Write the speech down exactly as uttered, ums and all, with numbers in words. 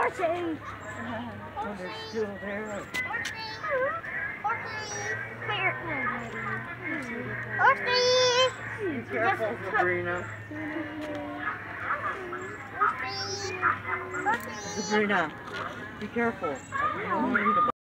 Horsey! Oh, they're still there. Horsey! Be careful, Xabrina. Xabrina, be careful.